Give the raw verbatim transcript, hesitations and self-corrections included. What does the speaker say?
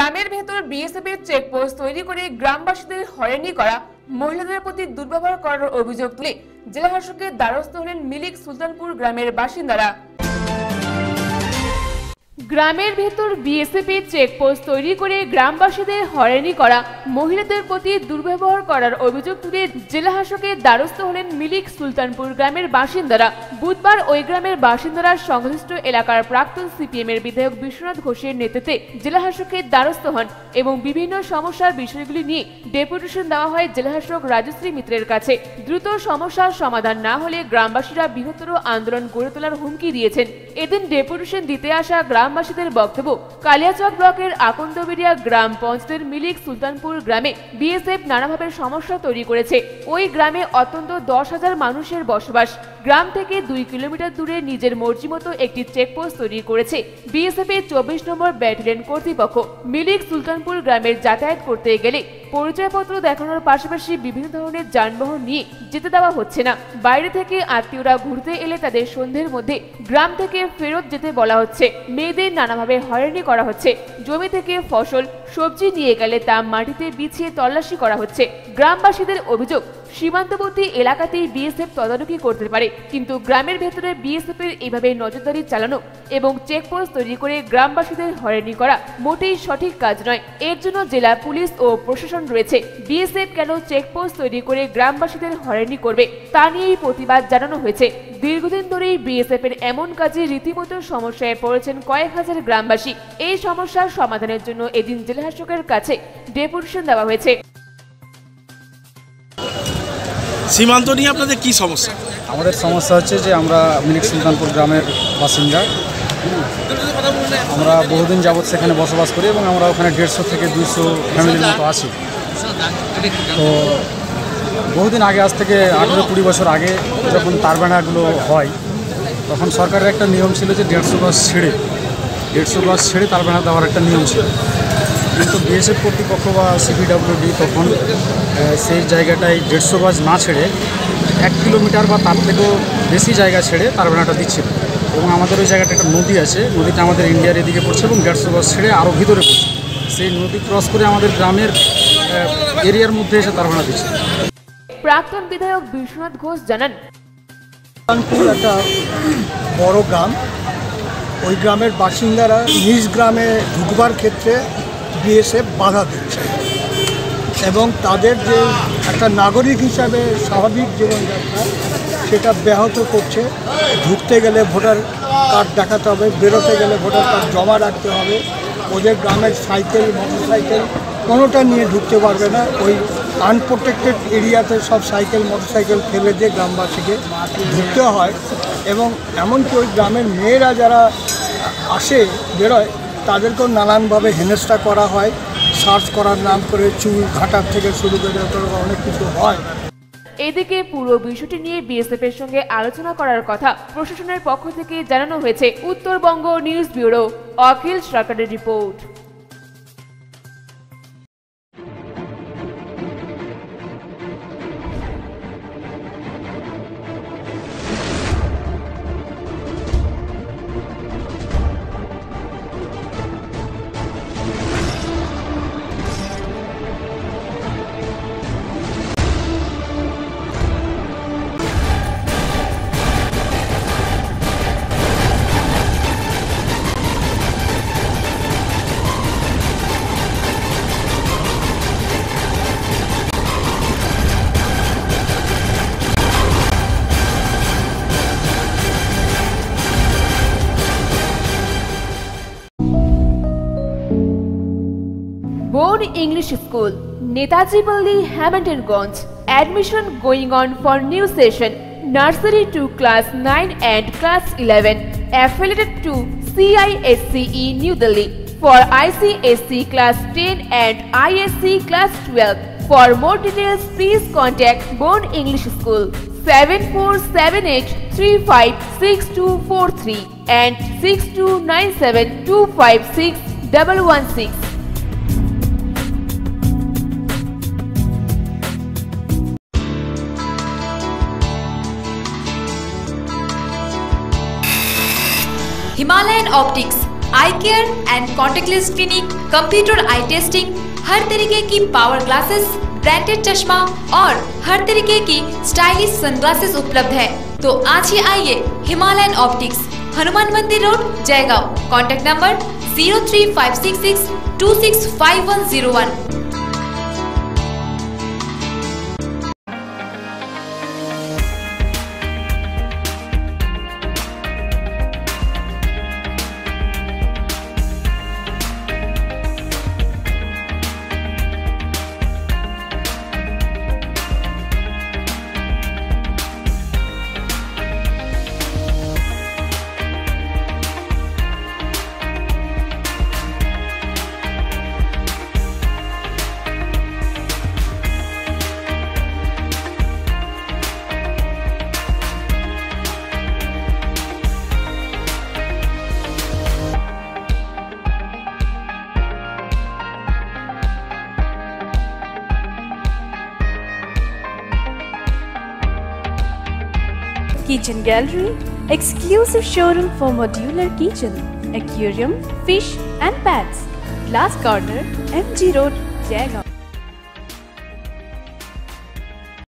গ্রামের ভেতর বিএসএফের চেকপোস্ট তৈরি করে গ্রামবাসীদের হয়রানি করা, মহিলাদের প্রতি দুর্ব্যবহার করার অভিযোগ তুলে জেলা শাসকের দ্বারস্থ হলেন মিলিক সুলতানপুর গ্রামের বাসিন্দারা। গ্রামের ভেতর বিএসএফের চেকপোস্ট তৈরি করে গ্রামবাসীদের হয়রানি করা, মহিলাদের প্রতি দুর্ব্যবহার করার অভিযোগ তুলে জেলা শাসকের দ্বারস্থ হলেন মিলিক সুলতানপুর গ্রামের বাসিন্দারা। বুধবার ওই গ্রামের বাসিন্দারা সংশ্লিষ্ট এলাকার প্রাক্তন সিপিএম এর বিধায়ক বিশ্বনাথ ঘোষের নেতৃত্বে জেলা শাসকের দ্বারস্থ হন এবং বিভিন্ন সমস্যার বিষয়গুলি নিয়ে ডেপুটেশন দেওয়া হয় জেলা শাসক রাজশ্রী মিত্রের কাছে। দ্রুত সমস্যার সমাধান না হলে গ্রামবাসীরা বৃহত্তর আন্দোলন গড়ে তোলার হুমকি দিয়েছেন। এদিন ডেপুটেশন দিতে আসা গ্রামবাসীদের বক্তব্য, কালিয়াচক ব্লকের আকন্দবেড়িয়া গ্রাম পঞ্চায়েতের মিলিক সুলতানপুর গ্রামে বিএসএফ নানাভাবে সমস্যা তৈরি করেছে। ওই গ্রামে অত্যন্ত দশ হাজার মানুষের বসবাস। গ্রাম থেকে দুই কিলোমিটার দূরে নিজের মর্জি মতো একটি চেকপোস্ট তৈরি করেছে বিএসএফ এর চব্বিশ নম্বর ব্যাটালিয়ন কর্তৃপক্ষ। মিলিক সুলতানপুর গ্রামের যাতায়াত করতে গেলে পরিচয়পত্র দেখানোর পাশাপাশি বিভিন্ন ধরনের যানবাহন নিয়ে যেতে দেওয়া হচ্ছে না। বাইরে থেকে আত্মীয়রা ঘুরতে এলে তাদের সন্ধ্যের মধ্যে গ্রাম থেকে ফেরত যেতে বলা হচ্ছে। মেয়েদের নানাভাবে হয়রানি করা হচ্ছে। জমি থেকে ফসল সবজি নিয়ে গেলে তা মাটিতে বিছিয়ে তল্লাশি করা হচ্ছে। গ্রামবাসীদের অভিযোগ, সীমান্তবর্তী এলাকাতেই বিএসএফ তদারকি করতে পারে, কিন্তু গ্রামের ভেতরে বিএসএফ এর এভাবে নজরদারি চালানো এবং চেকপোস্ট তৈরি করে গ্রামবাসীদের হয়রানি করা মোটেই সঠিক কাজ নয়। এর জন্য জেলা পুলিশ ও প্রশাসন রয়েছে। বিএসএফ কেন চেকপোস্ট তৈরি করে গ্রামবাসীদের হয়রানি করবে তা নিয়েই প্রতিবাদ জানানো হয়েছে। দীর্ঘদিন ধরেই বিএসএফ এর এমন কাজে রীতিমতো সমস্যায় পড়েছেন কয়েক হাজার গ্রামবাসী। এই সমস্যার সমাধানের জন্য এদিন জেলা শাসকের কাছে ডেপুটেশন দেওয়া হয়েছে। সীমান্ত নিয়ে আপনাদের কি সমস্যা? আমাদের সমস্যা হচ্ছে যে আমরা মিলিক সুলতানপুর গ্রামের বাসিন্দা। আমরা বহুদিন যাবৎ সেখানে বসবাস করি এবং আমরা ওখানে দেড়শো থেকে দুইশো ফ্যামিলির মতো আছি। তো বহুদিন আগে, আজ থেকে আঠেরো কুড়ি বছর আগে যখন তারবানাগুলো হয়, তখন সরকারের একটা নিয়ম ছিল যে দেড়শো গজ ছেড়ে দেড়শো গজ ছেড়ে তারবানা দেওয়ার একটা নিয়ম ছিল। কিন্তু বিএসএফ কর্তৃপক্ষ বা সিপিডব্লিউডি তখন সেই জায়গাটায় দেড়শো গজ না ছেড়ে এক কিলোমিটার বা তার থেকেও বেশি জায়গা ছেড়ে তারবানাটা দিচ্ছিল। এবং আমাদের ওই জায়গাটা একটা নদী আছে, নদীটা আমাদের ইন্ডিয়ার এদিকে পড়ছে এবং দেড়শো গজ ছেড়ে আরও ভিতরে পড়ছে। সেই নদী ক্রস করে আমাদের গ্রামের এরিয়ার মধ্যে এসে তারবানা দিচ্ছে। প্রাক্তন বিধায়ক বিশ্বনাথ ঘোষ জানান, সুলতানপুর একটা বড় গ্রাম। ওই গ্রামের বাসিন্দারা নিজ গ্রামে ঢুকবার ক্ষেত্রে বিএসএফ বাধা দিচ্ছে এবং তাদের যে একটা নাগরিক হিসাবে স্বাভাবিক জীবনযাত্রা সেটা ব্যাহত করছে। ঢুকতে গেলে ভোটার কার্ড দেখাতে হবে, বেরোতে গেলে ভোটার কার্ড জমা রাখতে হবে। ওদের গ্রামের সাইকেল, মোটর সাইকেল কোনোটা নিয়ে ঢুকতে পারবে না। ওই আনপ্রোটেক্টেড এরিয়াতে সব সাইকেল, মোটর সাইকেল ফেলে দিয়ে গ্রামবাসীকে ঢুকতে হয়। এবং এমনকি ওই গ্রামের মেয়েরা যারা আসে বেরোয় তাদেরকেও নানানভাবে হেনস্থা করা হয়। সার্চ করার নাম করে চুল ঘাটার থেকে শুরু করে অনেক কিছু হয়। এদিকে পুরো বিষয়টি নিয়ে বিএসএফ এর সঙ্গে আলোচনা করার কথা প্রশাসনের পক্ষ থেকে জানানো হয়েছে। উত্তরবঙ্গ নিউজ ব্যুরো, অখিল সরকারের report. Born English School, Netaji Palli, Hamiltonganj. Admission going on for new session. Nursery to class nine and class eleven. Affiliated to C I S C E New Delhi. For I C S C class ten and I S C class twelve. For more details, please contact Born English School seven four seven eight three five six two four three and six two nine seven two five six one one six. Himalayan Optics, eye care and contact lens clinic, computer eye testing, हर तरीके की power glasses, branded चश्मा और हर तरीके की stylish sunglasses उपलब्ध है। तो आज ही आइए Himalayan Optics, Hanuman Mandir road, Jaigaon. Contact number zero three five six six two six five one zero one. Kitchen Gallery, exclusive showroom for modular kitchen, aquarium, fish and pets. Glass Corner, M G Road, Jaigaon.